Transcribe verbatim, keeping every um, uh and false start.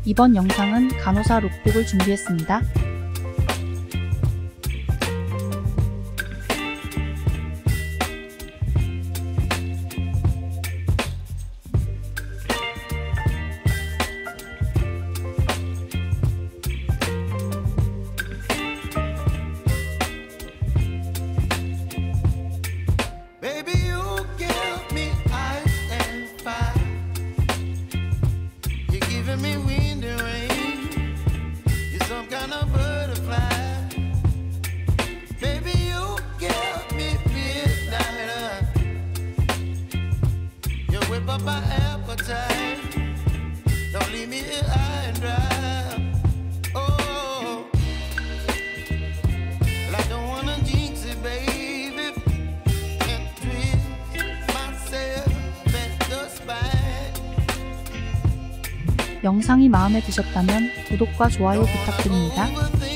이번 영상은 간호사 룩북을 준비했습니다. Me wind and rain, you're some kind of butterfly. Baby, you give me midnight. You whip up my appetite. Don't leave me here high and dry. Oh, well, I don't wanna jinx it, baby, and twist myself at the spine. 영상이 마음에 드셨다면 구독과 좋아요 부탁드립니다.